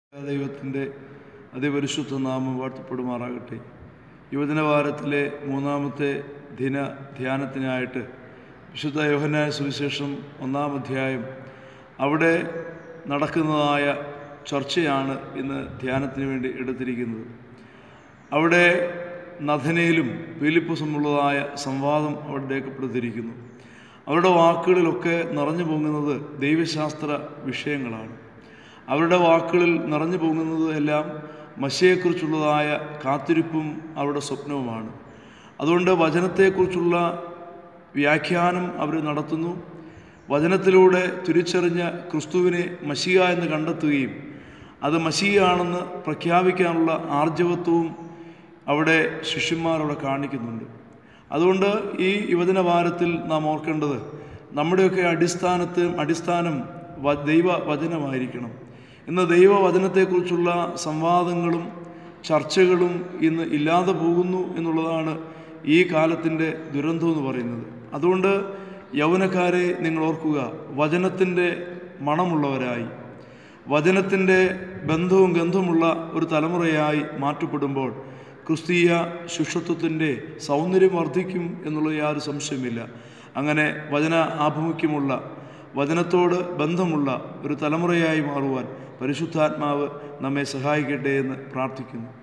ദൈവത്തിൻ്റെ അതിപരിശുദ്ധ നാമം വാഴ്ത്തപ്പെടുമാറാകട്ടെ. യുവജനവാരത്തിലെ മൂന്നാമത്തെ ദിന ധ്യാനത്തിനായിട്ട് വിശുദ്ധ യോഹന്നാന്റെ സുവിശേഷം 1-ാം അധ്യായം അവിടെ നടക്കുന്നതായ ചർച്ചയാണ് ഇന്ന് ധ്യാനത്തിന് വേണ്ടി എടുത്തിരിക്കുന്നത്. അവിടെ നഥനയിലും ഫിലിപ്പുസുമുള്ളതായ സംവാദം അവിടെ രേഖപ്പെടുത്തിയിരിക്കുന്നു. അവരുടെ വാക്കുകളിലൊക്കെ നിറഞ്ഞു പൊങ്ങുന്നത് ദൈവശാസ്ത്ര വിഷയങ്ങളാണ്. അവരുടെ വാക്കുകളിൽ നിറഞ്ഞു പോകുന്നത് എല്ലാം മശിയെക്കുറിച്ചുള്ളതായ കാത്തിരിപ്പും അവരുടെ സ്വപ്നവുമാണ്. അതുകൊണ്ട് വചനത്തെക്കുറിച്ചുള്ള വ്യാഖ്യാനം അവർ നടത്തുന്നു. വചനത്തിലൂടെ തിരിച്ചറിഞ്ഞ ക്രിസ്തുവിനെ മശിയ എന്ന് കണ്ടെത്തുകയും അത് മശിയാണെന്ന് പ്രഖ്യാപിക്കാനുള്ള ആർജവത്വവും അവിടെ ശിഷ്യന്മാരവിടെ കാണിക്കുന്നുണ്ട്. അതുകൊണ്ട് ഈ യുവജനവാരത്തിൽ നാം ഓർക്കേണ്ടത് നമ്മുടെയൊക്കെ അടിസ്ഥാനം ദൈവവചനമായിരിക്കണം. ഇന്ന് ദൈവവചനത്തെക്കുറിച്ചുള്ള സംവാദങ്ങളും ചർച്ചകളും ഇന്ന് ഇല്ലാതെ പോകുന്നു എന്നുള്ളതാണ് ഈ കാലത്തിൻ്റെ ദുരന്തം എന്ന് പറയുന്നത്. അതുകൊണ്ട് യൗവനക്കാരെ നിങ്ങൾ ഓർക്കുക, വചനത്തിൻ്റെ മണമുള്ളവരായി, വചനത്തിൻ്റെ ബന്ധവും ഗന്ധമുള്ള ഒരു തലമുറയായി മാറ്റപ്പെടുമ്പോൾ ക്രിസ്തീയ ശിഷ്യത്വത്തിൻ്റെ സൗന്ദര്യം വർദ്ധിക്കും എന്നുള്ള യാതൊരു സംശയമില്ല. അങ്ങനെ വചന ആഭിമുഖ്യമുള്ള, വചനത്തോട് ബന്ധമുള്ള ഒരു തലമുറയായി മാറുവാൻ പരിശുദ്ധാത്മാവ് നമ്മെ സഹായിക്കട്ടെ എന്ന് പ്രാർത്ഥിക്കുന്നു.